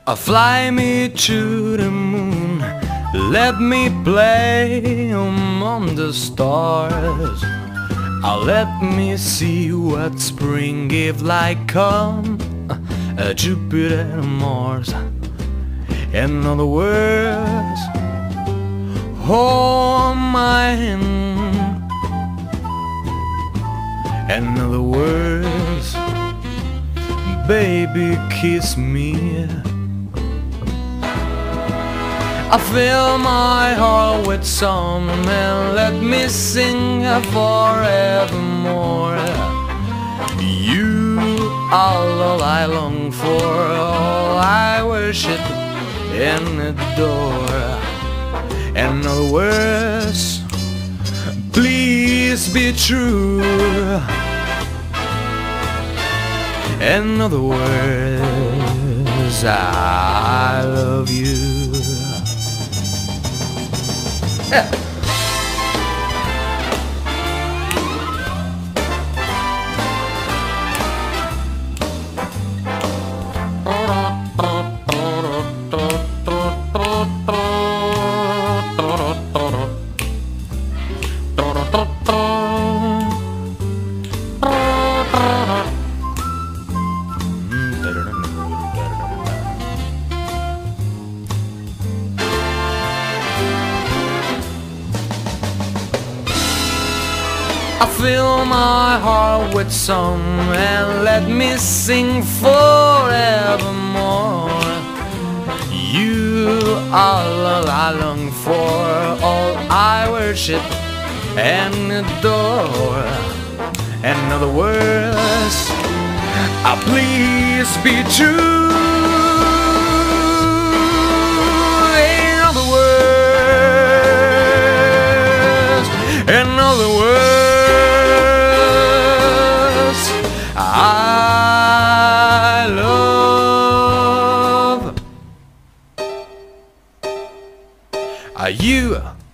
Fly me to the moon, let me play among the stars. Let me see what spring give like on Jupiter and Mars. In other words, hold my hand. In other words, baby, kiss me. I fill my heart with song and let me sing forevermore. You are all I long for, all I worship and adore. In other words, please be true. In other words, I love you. I fill my heart with song and let me sing forevermore. You are all I long for, all I worship and adore. In other words, please be true. In other words, in other words, I love you.